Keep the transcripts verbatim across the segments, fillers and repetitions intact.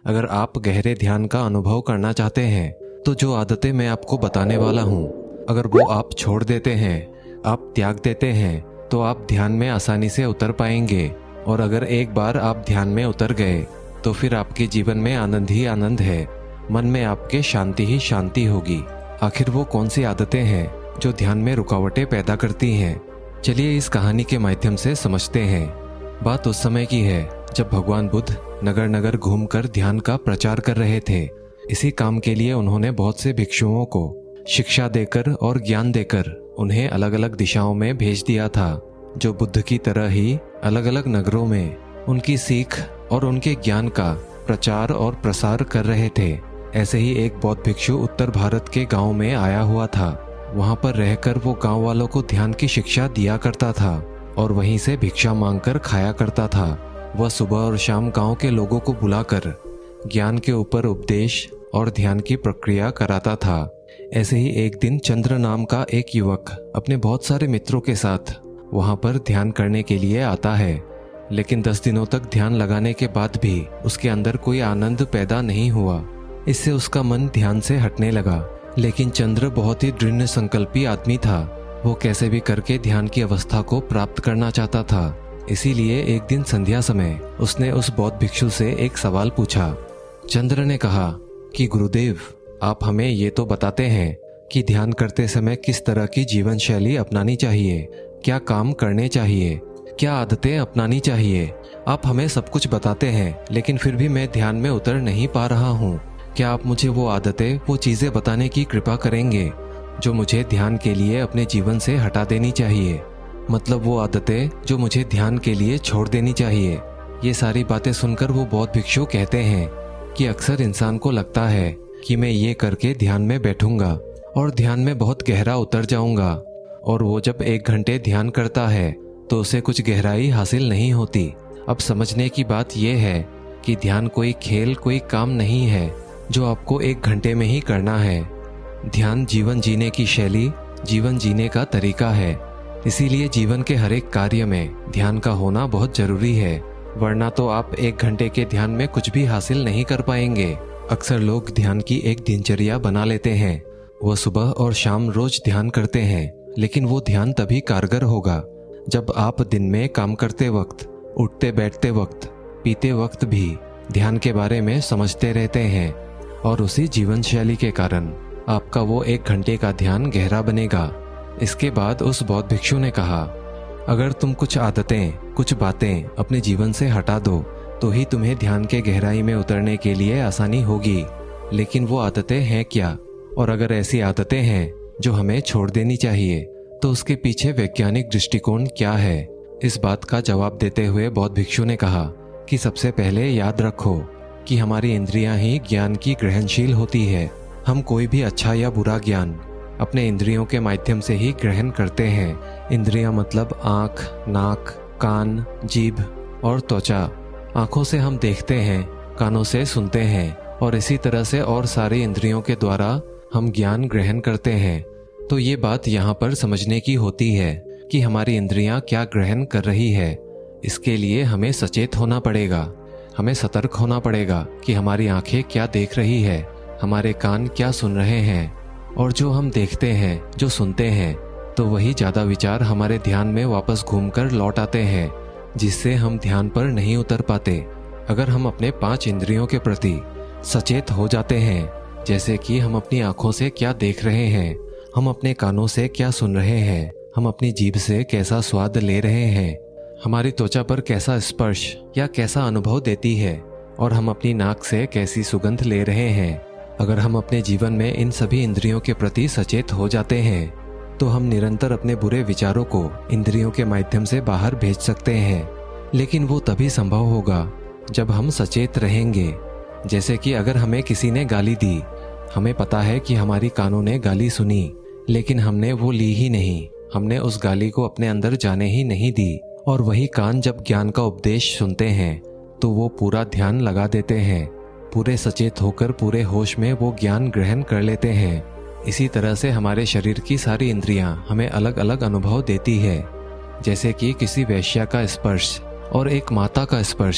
अगर आप गहरे ध्यान का अनुभव करना चाहते हैं तो जो आदतें मैं आपको बताने वाला हूँ, अगर वो आप छोड़ देते हैं, आप त्याग देते हैं, तो आप ध्यान में आसानी से उतर पाएंगे। और अगर एक बार आप ध्यान में उतर गए तो फिर आपके जीवन में आनंद ही आनंद है, मन में आपके शांति ही शांति होगी। आखिर वो कौन सी आदतें हैं जो ध्यान में रुकावटें पैदा करती हैं? चलिए इस कहानी के माध्यम से समझते हैं। बात उस समय की है जब भगवान बुद्ध नगर नगर घूमकर ध्यान का प्रचार कर रहे थे। इसी काम के लिए उन्होंने बहुत से भिक्षुओं को शिक्षा देकर और ज्ञान देकर उन्हें अलग अलग दिशाओं में भेज दिया था, जो बुद्ध की तरह ही अलग अलग नगरों में उनकी सीख और उनके ज्ञान का प्रचार और प्रसार कर रहे थे। ऐसे ही एक बौद्ध भिक्षु उत्तर भारत के गांव में आया हुआ था। वहां पर रहकर वो गांव वालों को ध्यान की शिक्षा दिया करता था और वहीं से भिक्षा मांगकर खाया करता था। वह सुबह और शाम गांव के लोगों को बुलाकर ज्ञान के ऊपर उपदेश और ध्यान की प्रक्रिया कराता था। ऐसे ही एक दिन चंद्र नाम का एक युवक अपने बहुत सारे मित्रों के साथ वहां पर ध्यान करने के लिए आता है, लेकिन दस दिनों तक ध्यान लगाने के बाद भी उसके अंदर कोई आनंद पैदा नहीं हुआ। इससे उसका मन ध्यान से हटने लगा। लेकिन चंद्र बहुत ही दृढ़ संकल्पी आदमी था। वो कैसे भी करके ध्यान की अवस्था को प्राप्त करना चाहता था। इसीलिए एक दिन संध्या समय उसने उस बौद्ध भिक्षु से एक सवाल पूछा। चंद्र ने कहा कि गुरुदेव, आप हमें ये तो बताते हैं कि ध्यान करते समय किस तरह की जीवन शैली अपनानी चाहिए, क्या काम करने चाहिए, क्या आदतें अपनानी चाहिए। आप हमें सब कुछ बताते हैं, लेकिन फिर भी मैं ध्यान में उतर नहीं पा रहा हूँ। क्या आप मुझे वो आदतें, वो चीजें बताने की कृपा करेंगे जो मुझे ध्यान के लिए अपने जीवन से हटा देनी चाहिए? मतलब वो आदतें जो मुझे ध्यान के लिए छोड़ देनी चाहिए। ये सारी बातें सुनकर वो बौद्ध भिक्षु कहते हैं कि अक्सर इंसान को लगता है कि मैं ये करके ध्यान में बैठूंगा और ध्यान में बहुत गहरा उतर जाऊंगा, और वो जब एक घंटे ध्यान करता है तो उसे कुछ गहराई हासिल नहीं होती। अब समझने की बात यह है कि ध्यान कोई खेल, कोई काम नहीं है जो आपको एक घंटे में ही करना है। ध्यान जीवन जीने की शैली, जीवन जीने का तरीका है। इसीलिए जीवन के हर एक कार्य में ध्यान का होना बहुत जरूरी है, वरना तो आप एक घंटे के ध्यान में कुछ भी हासिल नहीं कर पाएंगे। अक्सर लोग ध्यान की एक दिनचर्या बना लेते हैं। वह सुबह और शाम रोज ध्यान करते हैं, लेकिन वो ध्यान तभी कारगर होगा जब आप दिन में काम करते वक्त, उठते बैठते वक्त, पीते वक्त भी ध्यान के बारे में समझते रहते हैं। और उसी जीवन शैली के कारण आपका वो एक घंटे का ध्यान गहरा बनेगा। इसके बाद उस बौद्ध भिक्षु ने कहा, अगर तुम कुछ आदतें, कुछ बातें अपने जीवन से हटा दो तो ही तुम्हें ध्यान के गहराई में उतरने के लिए आसानी होगी। लेकिन वो आदतें हैं क्या? और अगर ऐसी आदतें हैं जो हमें छोड़ देनी चाहिए तो उसके पीछे वैज्ञानिक दृष्टिकोण क्या है? इस बात का जवाब देते हुए बौद्ध भिक्षु ने कहा कि सबसे पहले याद रखो कि हमारी इंद्रियां ही ज्ञान की ग्रहणशील होती है। हम कोई भी अच्छा या बुरा ज्ञान अपने इंद्रियों के माध्यम से ही ग्रहण करते हैं। इंद्रियां मतलब आँख, नाक, कान, जीभ और त्वचा। आँखों से हम देखते हैं, कानों से सुनते हैं और इसी तरह से और सारी इंद्रियों के द्वारा हम ज्ञान ग्रहण करते हैं। तो ये बात यहाँ पर समझने की होती है कि हमारी इंद्रियां क्या ग्रहण कर रही है। इसके लिए हमें सचेत होना पड़ेगा, हमें सतर्क होना पड़ेगा कि हमारी आंखें क्या देख रही है, हमारे कान क्या सुन रहे हैं। और जो हम देखते हैं, जो सुनते हैं, तो वही ज़्यादा विचार हमारे ध्यान में वापस घूमकर लौट आते हैं, जिससे हम ध्यान पर नहीं उतर पाते। अगर हम अपने पांच इंद्रियों के प्रति सचेत हो जाते हैं, जैसे कि हम अपनी आंखों से क्या देख रहे हैं, हम अपने कानों से क्या सुन रहे हैं, हम अपनी जीभ से कैसा स्वाद ले रहे हैं, हमारी त्वचा पर कैसा स्पर्श या कैसा अनुभव देती है, और हम अपनी नाक से कैसी सुगंध ले रहे हैं। अगर हम अपने जीवन में इन सभी इंद्रियों के प्रति सचेत हो जाते हैं तो हम निरंतर अपने बुरे विचारों को इंद्रियों के माध्यम से बाहर भेज सकते हैं। लेकिन वो तभी संभव होगा जब हम सचेत रहेंगे। जैसे कि अगर हमें किसी ने गाली दी, हमें पता है कि हमारी कानों ने गाली सुनी, लेकिन हमने वो ली ही नहीं, हमने उस गाली को अपने अंदर जाने ही नहीं दी। और वही कान जब ज्ञान का उपदेश सुनते हैं तो वो पूरा ध्यान लगा देते हैं, पूरे सचेत होकर पूरे होश में वो ज्ञान ग्रहण कर लेते हैं। इसी तरह से हमारे शरीर की सारी इंद्रियां हमें अलग अलग अनुभव देती है। जैसे कि किसी वैश्या का स्पर्श और एक माता का स्पर्श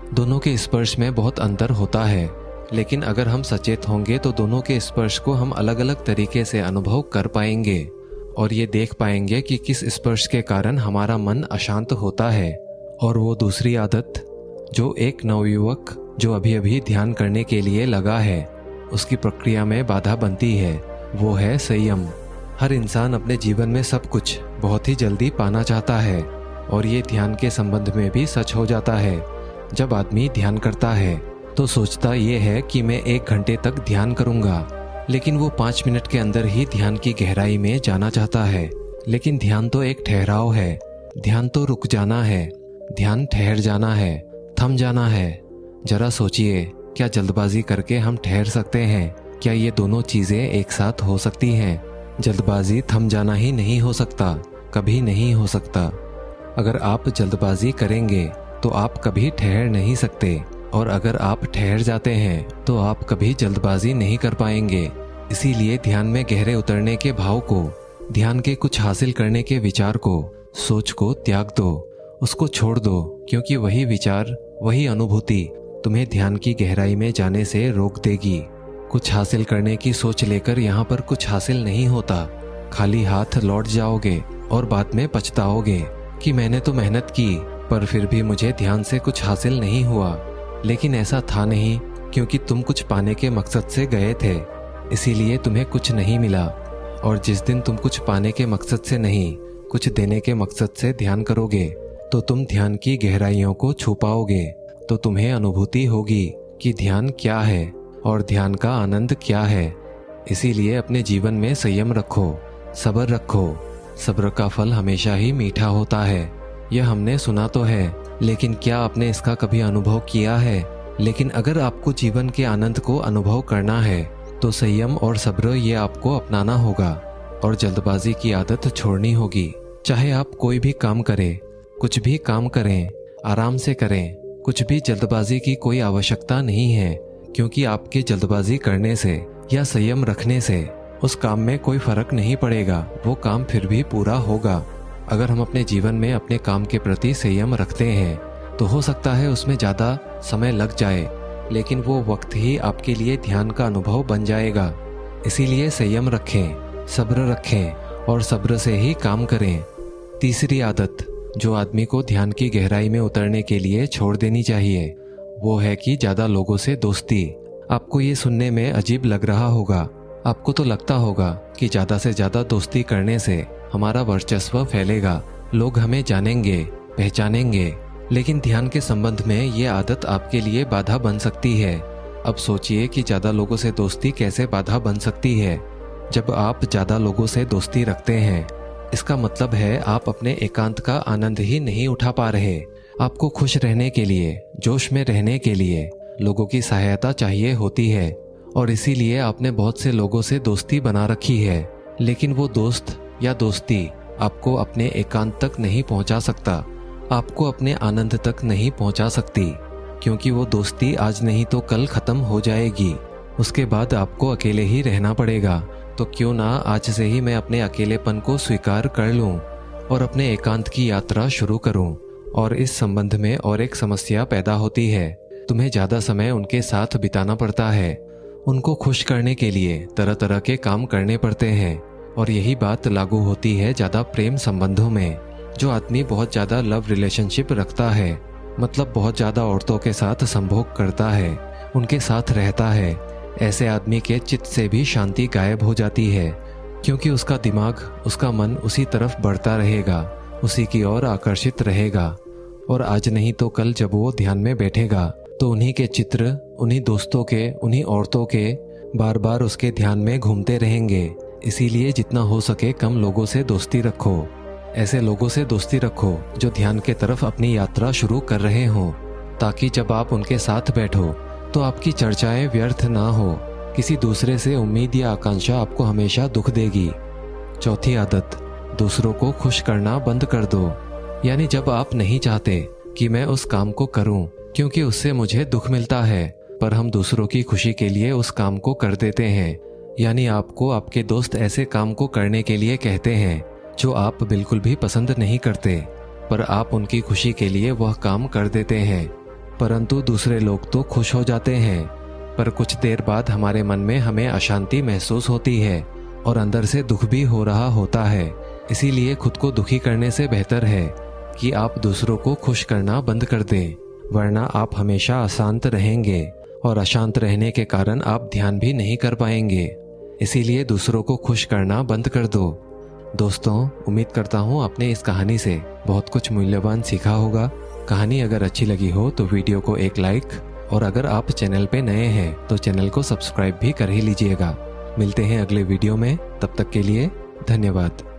दोनों के स्पर्श में बहुत अंतर होता है, लेकिन अगर हम सचेत होंगे तो दोनों के स्पर्श को हम अलग अलग तरीके से अनुभव कर पाएंगे और ये देख पाएंगे कि किस स्पर्श के कारण हमारा मन अशांत होता है। और वो दूसरी आदत जो एक नवयुवक जो अभी अभी ध्यान करने के लिए लगा है उसकी प्रक्रिया में बाधा बनती है, वो है संयम। हर इंसान अपने जीवन में सब कुछ बहुत ही जल्दी पाना चाहता है और ये ध्यान के संबंध में भी सच हो जाता है। जब आदमी ध्यान करता है तो सोचता ये है कि मैं एक घंटे तक ध्यान करूंगा, लेकिन वो पाँच मिनट के अंदर ही ध्यान की गहराई में जाना चाहता है। लेकिन ध्यान तो एक ठहराव है, ध्यान तो रुक जाना है, ध्यान ठहर जाना है, थम जाना है। जरा सोचिए, क्या जल्दबाजी करके हम ठहर सकते हैं? क्या ये दोनों चीजें एक साथ हो सकती हैं? जल्दबाजी थम जाना ही नहीं हो सकता, कभी नहीं हो सकता। अगर आप जल्दबाजी करेंगे तो आप कभी ठहर नहीं सकते, और अगर आप ठहर जाते हैं तो आप कभी जल्दबाजी नहीं कर पाएंगे। इसीलिए ध्यान में गहरे उतरने के भाव को, ध्यान के कुछ हासिल करने के विचार को, सोच को त्याग दो, उसको छोड़ दो, क्योंकि वही विचार, वही अनुभूति तुम्हें ध्यान की गहराई में जाने से रोक देगी। कुछ हासिल करने की सोच लेकर यहाँ पर कुछ हासिल नहीं होता। खाली हाथ लौट जाओगे और बाद में पछताओगे कि मैंने तो मेहनत की पर फिर भी मुझे ध्यान से कुछ हासिल नहीं हुआ। लेकिन ऐसा था नहीं, क्योंकि तुम कुछ पाने के मकसद से गए थे, इसीलिए तुम्हें कुछ नहीं मिला। और जिस दिन तुम कुछ पाने के मकसद से नहीं, कुछ देने के मकसद से ध्यान करोगे तो तुम ध्यान की गहराइयों को छू पाओगे। तो तुम्हें अनुभूति होगी कि ध्यान क्या है और ध्यान का आनंद क्या है। इसीलिए अपने जीवन में संयम रखो, सब्र रखो। सब्र का फल हमेशा ही मीठा होता है। यह हमने सुना तो है, लेकिन क्या आपने इसका कभी अनुभव किया है? लेकिन अगर आपको जीवन के आनंद को अनुभव करना है तो संयम और सब्र ये आपको अपनाना होगा और जल्दबाजी की आदत छोड़नी होगी। चाहे आप कोई भी काम करें, कुछ भी काम करें, आराम से करें, कुछ भी जल्दबाजी की कोई आवश्यकता नहीं है, क्योंकि आपके जल्दबाजी करने से या संयम रखने से उस काम में कोई फर्क नहीं पड़ेगा, वो काम फिर भी पूरा होगा। अगर हम अपने जीवन में अपने काम के प्रति संयम रखते हैं तो हो सकता है उसमें ज़्यादा समय लग जाए, लेकिन वो वक्त ही आपके लिए ध्यान का अनुभव बन जाएगा। इसीलिए संयम रखें, सब्र रखें और सब्र से ही काम करें। तीसरी आदत जो आदमी को ध्यान की गहराई में उतरने के लिए छोड़ देनी चाहिए, वो है कि ज़्यादा लोगों से दोस्ती। आपको ये सुनने में अजीब लग रहा होगा। आपको तो लगता होगा कि ज़्यादा से ज़्यादा दोस्ती करने से हमारा वर्चस्व फैलेगा, लोग हमें जानेंगे, पहचानेंगे। लेकिन ध्यान के संबंध में ये आदत आपके लिए बाधा बन सकती है। अब सोचिए कि ज़्यादा लोगों से दोस्ती कैसे बाधा बन सकती है। जब आप ज़्यादा लोगों से दोस्ती रखते हैं, इसका मतलब है आप अपने एकांत का आनंद ही नहीं उठा पा रहे। आपको खुश रहने के लिए, जोश में रहने के लिए लोगों की सहायता चाहिए होती है, और इसीलिए आपने बहुत से लोगों से दोस्ती बना रखी है। लेकिन वो दोस्त या दोस्ती आपको अपने एकांत तक नहीं पहुंचा सकता, आपको अपने आनंद तक नहीं पहुंचा सकती, क्योंकि वो दोस्ती आज नहीं तो कल खत्म हो जाएगी। उसके बाद आपको अकेले ही रहना पड़ेगा। तो क्यों ना आज से ही मैं अपने अकेलेपन को स्वीकार कर लूं और अपने एकांत की यात्रा शुरू करूं। और इस संबंध में और एक समस्या पैदा होती है। तुम्हें ज्यादा समय उनके साथ बिताना पड़ता है, उनको खुश करने के लिए तरह तरह के काम करने पड़ते हैं। और यही बात लागू होती है ज्यादा प्रेम संबंधों में। जो आदमी बहुत ज्यादा लव रिलेशनशिप रखता है, मतलब बहुत ज्यादा औरतों के साथ संभोग करता है, उनके साथ रहता है, ऐसे आदमी के चित्त से भी शांति गायब हो जाती है, क्योंकि उसका दिमाग, उसका मन उसी तरफ बढ़ता रहेगा, उसी की ओर आकर्षित रहेगा। और आज नहीं तो कल जब वो ध्यान में बैठेगा तो उन्हीं के चित्र, उन्हीं दोस्तों के, उन्हीं औरतों के बार बार उसके ध्यान में घूमते रहेंगे। इसीलिए जितना हो सके कम लोगों से दोस्ती रखो। ऐसे लोगों से दोस्ती रखो जो ध्यान के तरफ अपनी यात्रा शुरू कर रहे हों, ताकि जब आप उनके साथ बैठो तो आपकी चर्चाएं व्यर्थ ना हो। किसी दूसरे से उम्मीद या आकांक्षा आपको हमेशा दुख देगी। चौथी आदत, दूसरों को खुश करना बंद कर दो। यानी जब आप नहीं चाहते कि मैं उस काम को करूं क्योंकि उससे मुझे दुख मिलता है, पर हम दूसरों की खुशी के लिए उस काम को कर देते हैं। यानी आपको आपके दोस्त ऐसे काम को करने के लिए कहते हैं जो आप बिल्कुल भी पसंद नहीं करते, पर आप उनकी खुशी के लिए वह काम कर देते हैं। परंतु दूसरे लोग तो खुश हो जाते हैं। पर कुछ देर बाद हमारे मन में हमें अशांति महसूस होती है और अंदर से दुख भी हो रहा होता है। इसीलिए खुद को दुखी करने से बेहतर है कि आप दूसरों को खुश करना बंद कर दें, वरना आप हमेशा अशांत रहेंगे और अशांत रहने के कारण आप ध्यान भी नहीं कर पाएंगे। इसीलिए दूसरों को खुश करना बंद कर दो। दोस्तों, उम्मीद करता हूँ आपने इस कहानी से बहुत कुछ मूल्यवान सीखा होगा। कहानी अगर अच्छी लगी हो तो वीडियो को एक लाइक, और अगर आप चैनल पे नए हैं तो चैनल को सब्सक्राइब भी कर ही लीजिएगा। मिलते हैं अगले वीडियो में, तब तक के लिए धन्यवाद।